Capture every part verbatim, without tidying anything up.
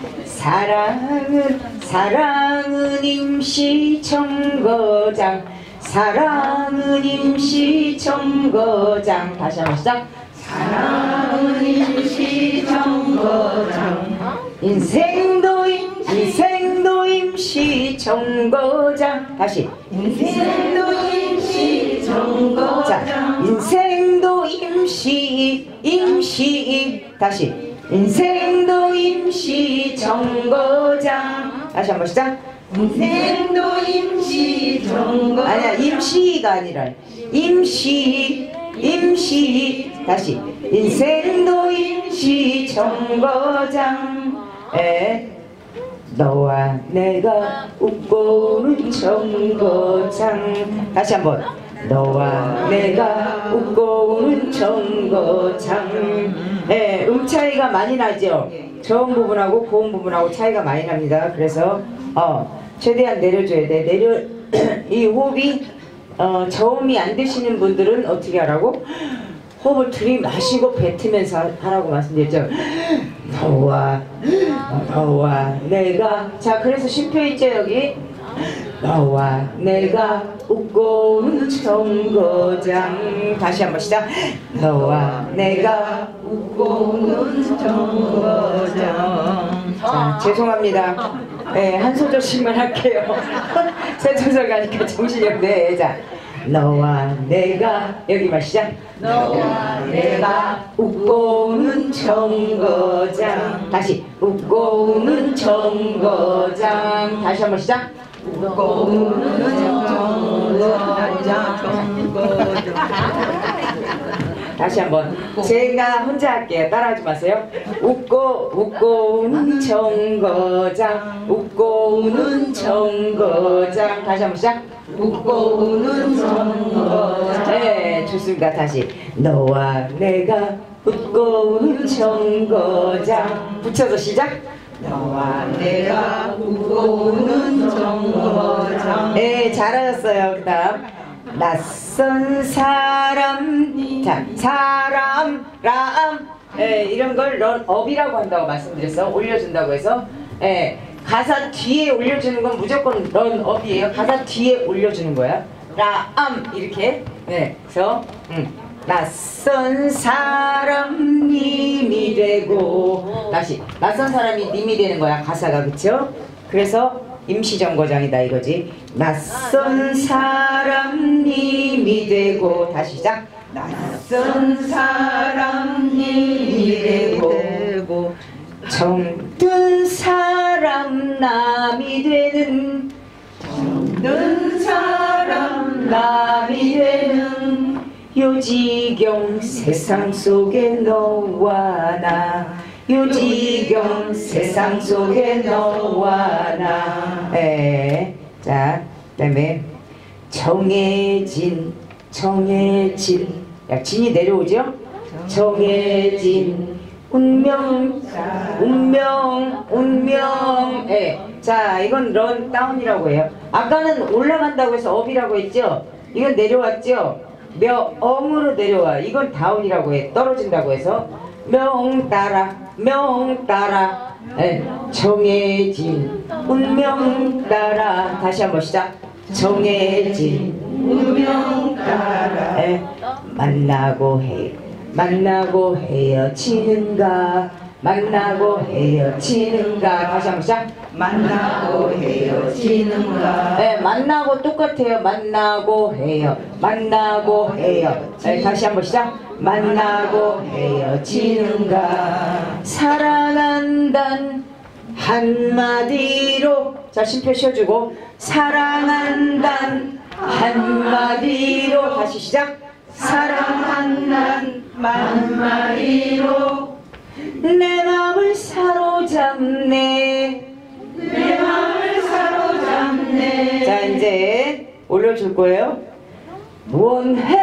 사랑은 사랑은 임시정거장 사랑은 임시정거장. 다시 한번 시작. 사랑은 임시정거장 인생도 임, 인생도 임시정거장. 다시. 인생도 임시정거장. 자, 인생도 임시 임시. 다시. 인생도 임시정거장. 다시 한번 시작. 인생도 임시정거장. 아니야, 임시가 아니라 임시 임시. 다시. 인생도 임시정거장. 에 너와 내가 웃고 우는 정거장. 다시 한번. 너와 내가 웃고 우는 정거장. 예, 음 차이가 많이 나죠. 저음 부분하고 고음 부분하고 차이가 많이 납니다. 그래서 어 최대한 내려줘야 돼. 내려 이 호흡이 어 저음이 안 되시는 분들은 어떻게 하라고? 호흡을 들이마시고 뱉으면서 하라고 말씀드렸죠. 너와 너와 내가. 자, 그래서 쉼표 있죠 여기. 너와 내가 웃고 우는 정거장. 다시 한번 시작. 너와 내가 웃고 우는 정거장. 자, 죄송합니다. 네, 한 소절씩만 할게요. 세 소절 가니까 정신이 없네. 자, 너와 내가 여기만 시작. 너와 내가 웃고 우는 정거장. 다시. 웃고 우는 정거장. 다시 한번 시작. 웃고 우는 정거장. 다시 한번. 제가 혼자 할게요. 따라하지 마세요. 웃고 웃고 우는 정거장. 웃고 우는 정거장. 다시 한번 시작. 웃고 우는 정거장. 네, 좋습니다. 다시. 너와 내가 웃고 우는 정거장. 붙여서 시작. 너와 내가 웃고 우는 정거장. 네, 잘하셨어요. 그 다음. 낯선 사람. 자, 사람, 람. 예, 이런 걸 런업이라고 한다고 말씀드렸어. 올려준다고 해서. 예, 가사 뒤에 올려주는 건 무조건 런업이에요. 가사 뒤에 올려주는 거야. 람, 이렇게. 네, 그래서, 음. 낯선 사람 님이 되고. 다시. 낯선 사람이 님이 되는 거야. 가사가. 그쵸? 그래서 임시정거장이다 이거지. 낯선 사람 님이 되고. 다시 시작. 낯선 사람 님이 되고 정든 사람 남이 되는. 정든 사람 남이 되는 요지경 세상 속에 너와 나. 요지경 세상 속에 너와 나. 에, 자, 그 다음에 정해진. 정해진. 야, 진이 내려오죠? 정해진 운명. 운명. 운명. 예. 자, 이건 런 다운이라고 해요. 아까는 올라간다고 해서 업이라고 했죠? 이건 내려왔죠? 명, 엄으로 내려와. 이건 다운이라고 해. 떨어진다고 해서. 명 따라, 명 따라. 예. 정해진 운명 따라. 다시 한번 시작. 정해진 운명 따라. 예. 만나고 해. 만나고 헤어지는가. 만나고 헤어지는가. 다시 한번 시작. 만나고 헤어지는가. 네, 만나고 똑같아요. 만나고 헤어. 만나고 헤어. 네, 다시 한번 시작. 만나고 헤어지는가. 사랑한단 한마디로. 자, 쉼표 쉬어주고. 사랑한단 한마디로. 다시 시작. 사랑한단 한마디로 내 맘을 사로잡네. 내 맘을 사로잡네. 자, 이제 올려줄 거예요. 원해도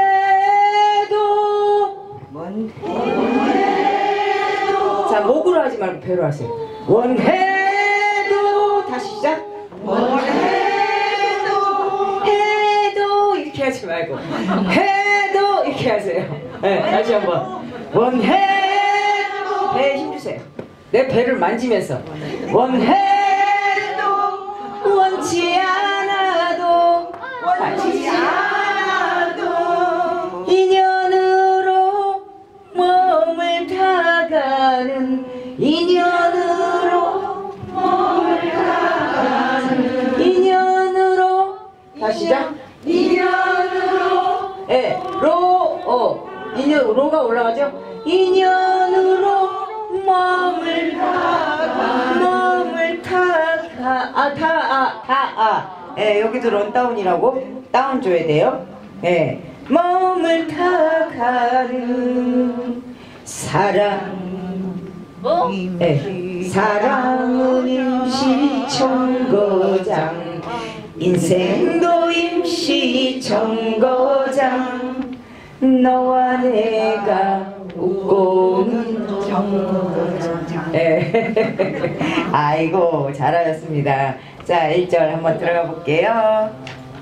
원해도. 자, 목으로 하지 말고 배로 하세요. 원해도. 다시 시작. 원해도. 해도 이렇게 하지 말고 해도 이렇게 하세요. 네, 다시 한번. 원해도. 배에 힘주세요. 내 배를 만지면서 원해도 원치 않아도 원치 않아도 인연으로 몸을 타가는 인연으로 몸을 가는 인연으로 다시 시작. 인연으로 예, 로, 어, 인연, 로가 올라가죠? 인연으로 몸을 타가, 몸을 타가, 아, 타, 아, 타, 아. 예, 여기도 런다운이라고 다운 줘야 돼요. 예, 몸을 타가는 사랑. 뭐? 예, 사랑은 임시정거장. 인생도 임시정거장. 너와 내가 웃고는 정거장. 예. 아이고 잘하셨습니다. 자, 일 절 한번 들어가 볼게요.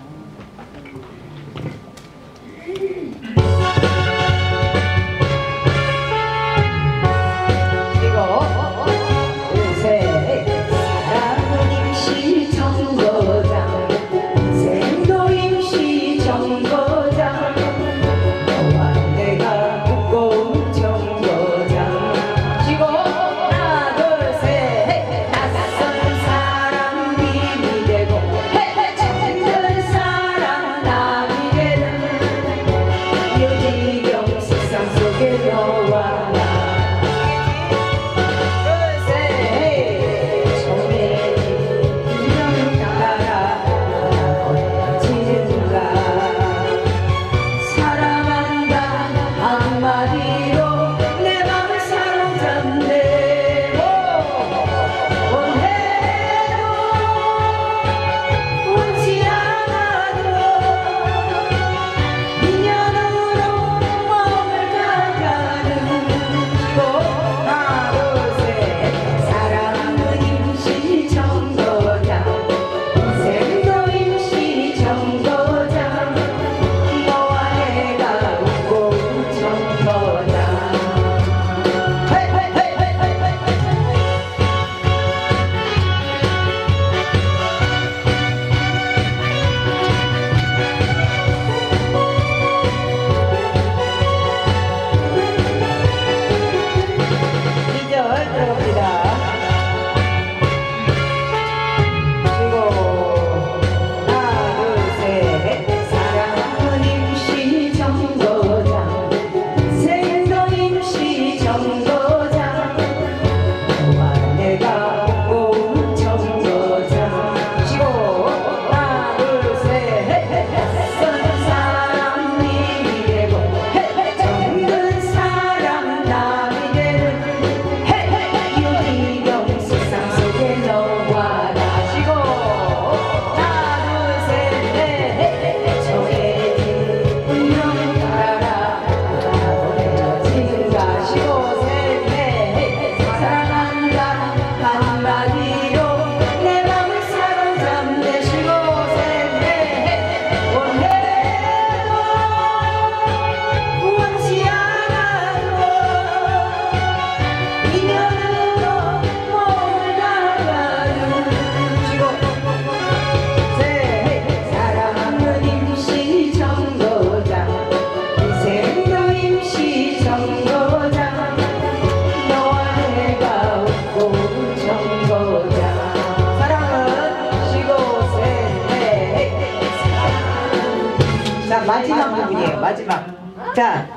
마지막 부분이에요. 마지막. 자,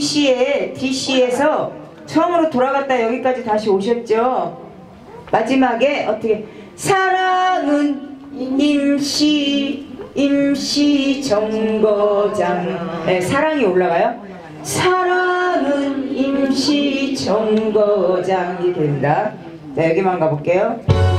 디씨에 디씨에서 처음으로 돌아갔다 여기까지 다시 오셨죠. 마지막에 어떻게 사랑은 임시 임시 정거장. 네, 사랑이 올라가요. 사랑은 임시 정거장 이렇게 됩니다. 자, 여기만 가볼게요.